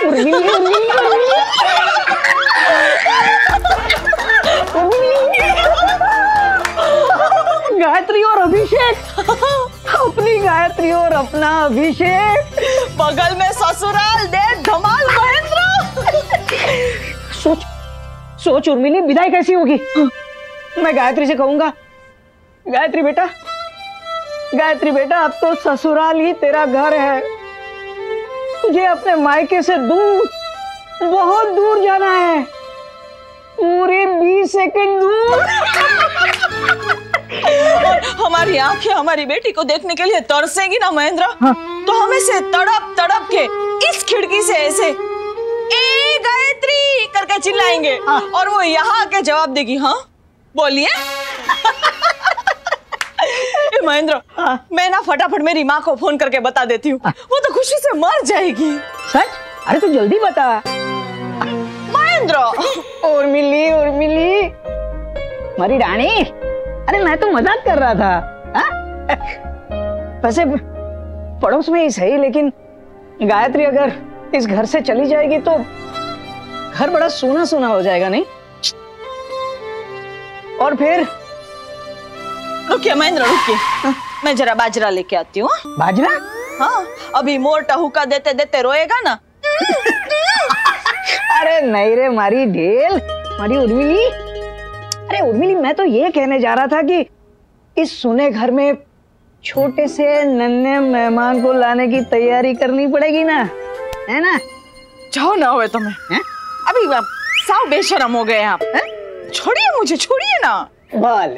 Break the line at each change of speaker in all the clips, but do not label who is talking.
उर्मिली, उर्मिली, गायत्री और अभिषेक, अपनी गायत्री और अपना अभिषेक,
बगल में ससुराल दे धमाल महेंद्र।
सोच सोच उर्मिली, विदाई कैसी होगी? मैं गायत्री से कहूंगा, गायत्री बेटा, गायत्री बेटा, अब तो ससुराल ही तेरा घर है, तुझे अपने मायके से दूर, बहुत दूर जाना है, पूरे 20 सेकंड दूर।
और हमारी आंखें हमारी बेटी को देखने के लिए तरसेंगी ना महेंद्र।
हाँ।
तो हम इसे तड़प तड़प के इस खिड़की से ऐसे ए गायत्री करके चिल्लाएंगे।
हाँ।
और वो यहाँ आके जवाब देगी, हाँ बोलिए। महेंद्र,
हाँ।
मैं ना फटाफट मेरी माँ को फोन करके बता देती हूँ।
हाँ।
वो तो खुशी से मर जाएगी।
सच? अरे तू जल्दी बता।
महेंद्र,
उर्मिली, उर्मिली, हमारी रानी, अरे मैं तो मजाक कर रहा था। वैसे पड़ोस में ही सही, लेकिन गायत्री अगर इस घर से चली जाएगी तो घर बड़ा सूना सूना हो जाएगा, नहीं? और फिर
रुकिए महेंद्र, रुकिए, मैं जरा बाजरा लेके आती हूँ।
बाजरा?
हाँ, अभी मोटा हुक्का देते देते रोएगा ना।
अरे नहीं रे मारी ढेल, मारी उर्मिली। अरे उर्मिली, मैं तो ये कहने जा रहा था कि इस सुने घर में छोटे से नन्हे मेहमान को लाने की तैयारी करनी पड़ेगी ना, है ना?
जाओ ना हुए तुम्हें, अभी साव बेशरम हो गए आप। छोड़िए मुझे, छोड़िए ना।
बोल।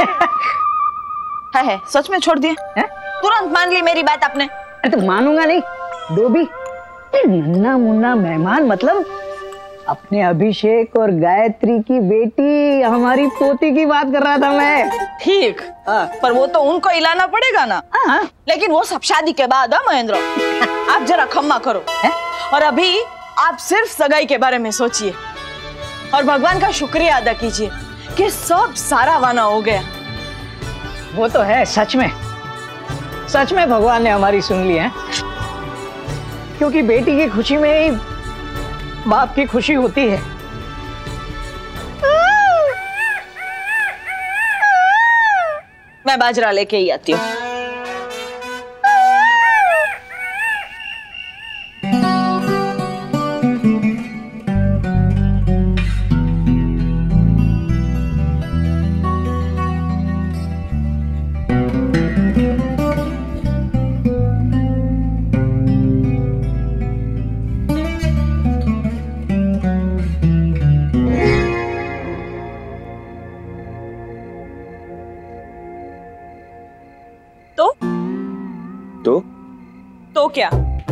है सच में छोड़ दिए? तुरंत मान ली मेरी बात आपने?
अरे तो मानूंगा नहीं डोबी। नन्ना मुन्ना मेहमान मतलब अपने अभिषेक और गायत्री की बेटी, हमारी पोती की बात कर रहा था मैं।
ठीक, पर वो तो उनको हिलाना पड़ेगा ना।
हाँ।
लेकिन वो सब शादी के बाद है महेंद्र। आप जरा खम्मा करो और अभी आप सिर्फ सगाई के बारे में सोचिए और भगवान का शुक्रिया अदा कीजिए कि सब सारा वाना हो गया।
वो तो है, सच में भगवान ने हमारी सुन ली है, क्योंकि बेटी की खुशी में ही बाप की खुशी होती है।
मैं बाजरा लेके ही आती हूँ। तो क्या?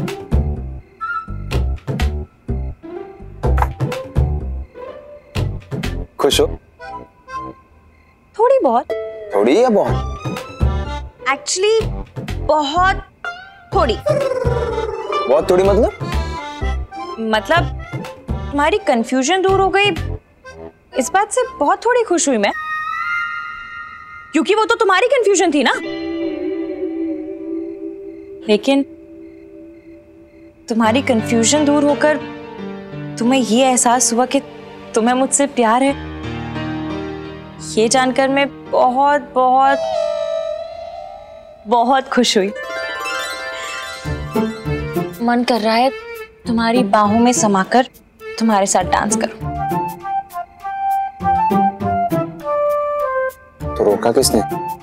खुश हो?
थोड़ी बहुत।
थोड़ी या बहुत?
एक्चुअली बहुत थोड़ी।
बहुत थोड़ी
मतलब तुम्हारी कंफ्यूजन दूर हो गई, इस बात से बहुत थोड़ी खुश हुई मैं, क्योंकि वो तो तुम्हारी कंफ्यूजन थी ना। लेकिन तुम्हारी कंफ्यूजन दूर होकर तुम्हें ये एहसास हुआ कि तुम्हें मुझसे प्यार है, ये जानकर मैं बहुत बहुत बहुत खुश हुई। मन कर रहा है तुम्हारी बाहों में समाकर तुम्हारे साथ डांस करूं।
तो रोका किसने?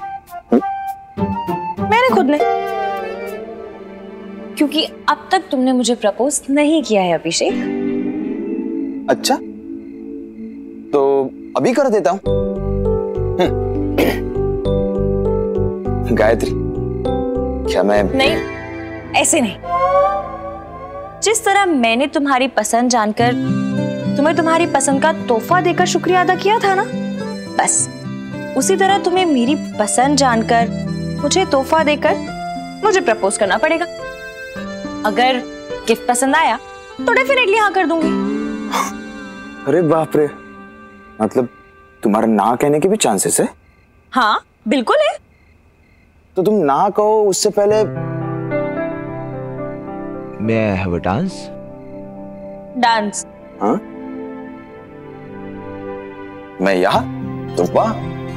मैंने खुद ने, क्योंकि अब तक तुमने मुझे प्रपोज नहीं किया है अभिषेक।
अच्छा, तो अभी कर देता हूं। गायत्री, क्या मैं?
नहीं, ऐसे नहीं। जिस तरह मैंने तुम्हारी पसंद जानकर तुम्हें तुम्हारी पसंद का तोहफा देकर शुक्रिया अदा किया था ना, बस उसी तरह तुम्हें मेरी पसंद जानकर मुझे तोहफा देकर मुझे प्रपोज करना पड़ेगा। अगर गिफ्ट पसंद आया तो डेफिनेटली हाँ कर दूंगी।
अरे बाप रे, मतलब तुम्हारा ना कहने के भी चांसेस है?
हाँ बिल्कुल है।
तो तुम ना कहो उससे पहले
May I have a dance?
Dance.
हाँ? मैं यहाँ तुम वहाँ?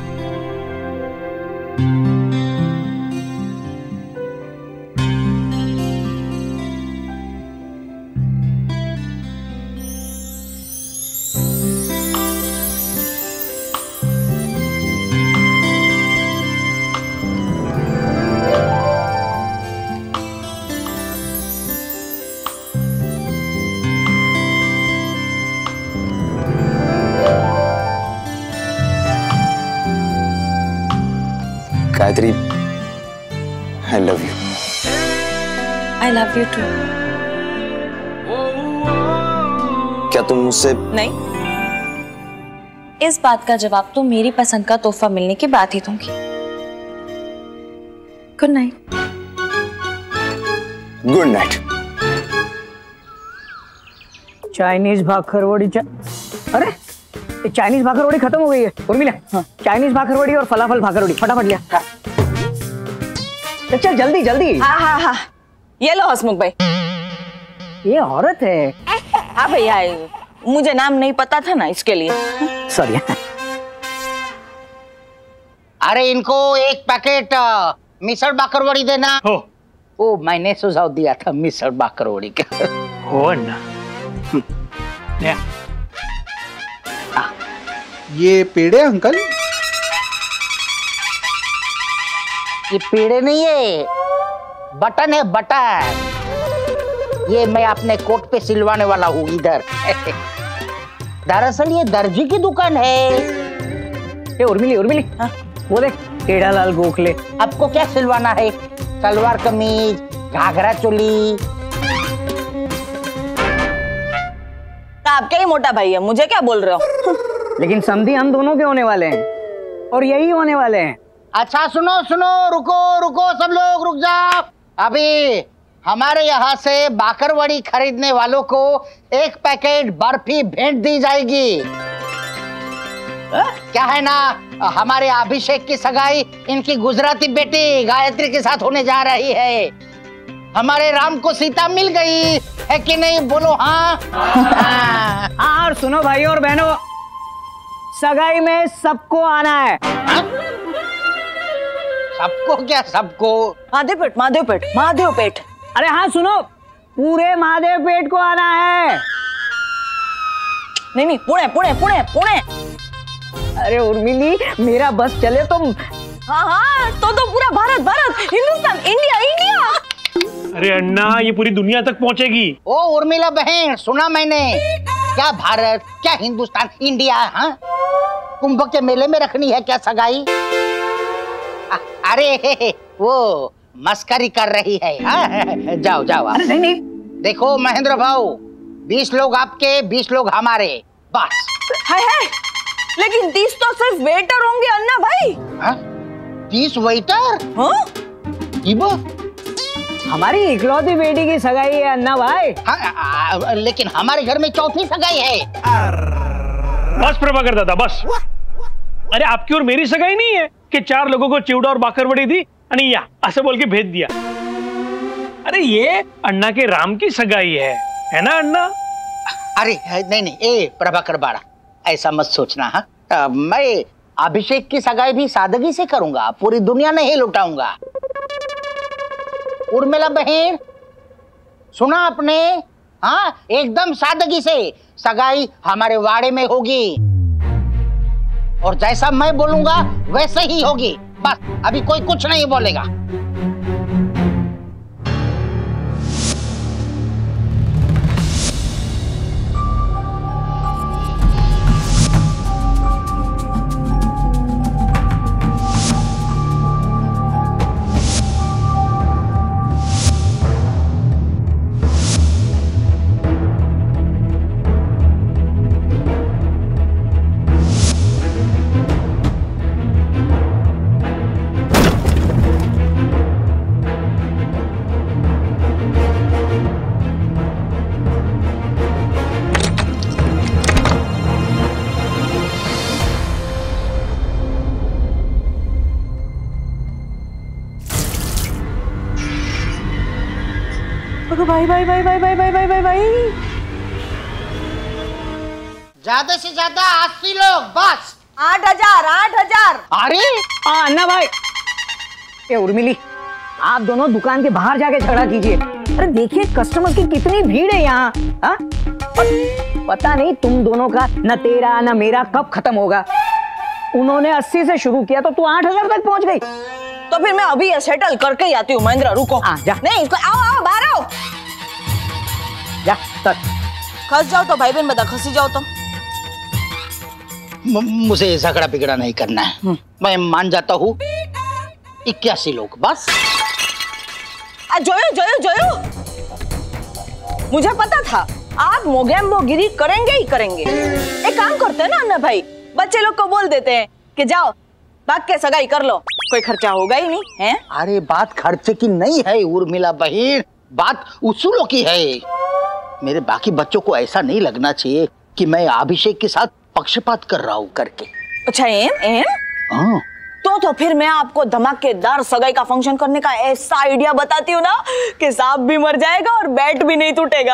Gayatri, I love you.
I love you too.
क्या तुम मुझसे?
नहीं, इस बात का जवाब तो मेरी पसंद का तोहफा मिलने के बाद ही दूंगी। Good night.
Good night.
Chinese bhakarwadi अरे चाइनीज भाखरवड़ी खत्म हो गई है उर्मिला। हाँ। चाइनीज भाखरवड़ी और फलाफल भाखरवड़ी फटाफट लिया। हाँ। चल जल्दी जल्दी।
हाँ हाँ हाँ, ये लो हसमुख भाई।
ये औरत है।
हाँ भैया, मुझे नाम नहीं पता था ना, इसके लिए
सॉरी।
अरे इनको एक पैकेट मिसल बाकरवड़ी देना।
हो।
ओ मैंने सुझाव दिया था मिसल बाकरवड़ी का।
हो ना।
ये पेड़े अंकल?
ये पेड़े नहीं है, बटन है बटन। ये मैं अपने कोट पे सिलवाने वाला हूँ इधर। दरअसल ये दर्जी की दुकान है।
ये उर्मिली उर्मिली, हाँ? वो देख टेढ़ालाल गोखले।
आपको क्या सिलवाना है? सलवार कमीज, घाघरा चोली।
आपका ही मोटा भाई है, मुझे क्या बोल रहे हो?
लेकिन समधी हम दोनों के होने वाले हैं और यही होने वाले हैं।
अच्छा सुनो सुनो, रुको रुको सब लोग रुक जाओ। अभी हमारे यहाँ से बाकरवड़ी खरीदने वालों को एक पैकेट बर्फी भेंट दी जाएगी। क्या है ना, हमारे अभिषेक की सगाई इनकी गुजराती बेटी गायत्री के साथ होने जा रही है। हमारे राम को सीता मिल गई है कि नहीं, बोलो हाँ?
हाँ, और सुनो भाइयों और बहनों, सगाई में सबको आना है।
हाँ? सबको क्या सबको?
महादेव पेट महादेव पेट महादेव पेट।
अरे हाँ सुनो, पूरे महादेव पेट को आना है।
नहीं नहीं, पुणे पुणे पुणे पुणे।
अरे उर्मिली, मेरा बस चले तुम।
हाँ हाँ, तो पूरा भारत भारत, हिंदुस्तान, इंडिया इंडिया।
अरे अन्ना, ये पूरी दुनिया तक पहुंचेगी।
ओ उर्मिला बहन, सुना मैंने, क्या भारत, क्या हिंदुस्तान, इंडिया? हाँ, कुंभ के मेले में रखनी है क्या सगाई? अरे वो मस्करी कर रही है। हाँ? जाओ जाओ।
अरे नहीं नहीं,
देखो महेंद्र भाऊ, 20 लोग आपके 20 लोग हमारे, बस।
है लेकिन 30 तो सिर्फ वेटर होंगे अन्ना भाई।
हाँ? 30 वेटर?
हाँ?
हमारी इकलौती बेटी की सगाई है अन्ना भाई।
हाँ, लेकिन हमारे घर में चौथी सगाई है।
बस प्रभाकर दादा बस। अरे आपकी और मेरी सगाई नहीं है कि 4 लोगों को चिवड़ा और बाकरवड़ी दी आणि या ऐसे बोल के भेज दिया। अरे ये अन्ना के राम की सगाई है ना अन्ना?
अरे नहीं नहीं, ए प्रभाकर बाड़ा, ऐसा मत सोचना। हाँ, मैं अभिषेक की सगाई भी सादगी से करूंगा, पूरी दुनिया नहीं लुटाऊंगा। उर्मिला बहन, सुना आपने? हाँ, एकदम सादगी से सगाई हमारे वाड़े में होगी और जैसा मैं बोलूंगा वैसे ही होगी। बस अभी कोई कुछ नहीं बोलेगा।
भाई भाई भाई भाई भाई भाई भाई भाई भाई,
ज्यादा से ज्यादा 80 लोग बस।
8,000।
अरे
अन्ना भाई, ये उर्मिली, आप दोनों दुकान के बाहर जाके झगड़ा कीजिए। अरे देखिए कस्टमर की कितनी भीड़ है यहाँ। पता नहीं तुम दोनों का न तेरा न मेरा कब खत्म होगा। उन्होंने 80 से शुरू किया तो तू 8,000 तक पहुंच गई।
तो फिर मैं अभी ये सेटल करके ही आती हूँ। महेंद्र रुको।
जा।
नहीं इसको आओ बाहर आओ।
जा तक
खस जाओ तो भाई बहन बता, खसी जाओ तो।
मुझे झगड़ा बिगड़ा नहीं करना है। मैं मान जाता हूँ 81 लोग बस।
जोयो मुझे पता था आप मोगैम्बोगिरी करेंगे ही करेंगे। एक काम करते हैं ना अन्ना भाई, बच्चे लोग को बोल देते हैं कि जाओ भाग के सगाई कर लो, कोई खर्चा होगा ही नहीं है।
अरे बात खर्चे की नहीं है उर्मिला बहन, बात उसूलों की है। मेरे बाकी बच्चों को ऐसा नहीं लगना चाहिए कि मैं अभिषेक के साथ पक्षपात कर रहा हूँ करके।
अच्छा एम
हाँ।
तो फिर मैं आपको धमाकेदार सगाई का फंक्शन करने का ऐसा आइडिया बताती हूँ ना कि सांप भी मर जाएगा और बैट भी नहीं टूटेगा।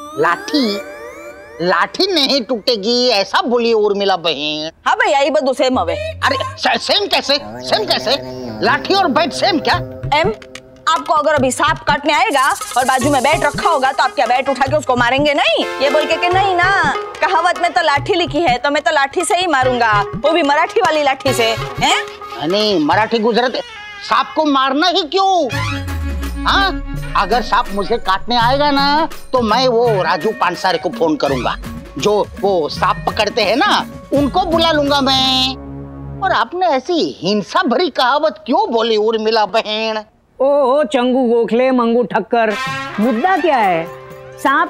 लाठी नहीं टूटेगी ऐसा बोलिए उर्मिला बहन।
हाँ भैया ये बदू सेम हवे।
अरे सेम कैसे? लाठी और बैट सेम क्या?
एम आपको अगर अभी सांप काटने आएगा और बाजू में बैट रखा होगा तो आप क्या बैट उठा के उसको मारेंगे नहीं? ये बोल के कि नहीं ना, कहावत में तो लाठी लिखी है तो मैं तो लाठी से ही मारूंगा, वो भी मराठी वाली लाठी से। हैं?
नहीं मराठी गुजरत सांप को मारना ही क्यों? हाँ अगर सांप मुझे काटने आएगा ना तो मैं वो राजू पानसारे को फोन करूंगा, जो वो सांप पकड़ते हैं ना, उनको बुला लूंगा मैं। और आपने ऐसी हिंसा भरी कहावत क्यों बोली उर्मिला बहन?
ओ चंगू गोखले मंगू ठक्कर, मुद्दा क्या है? सांप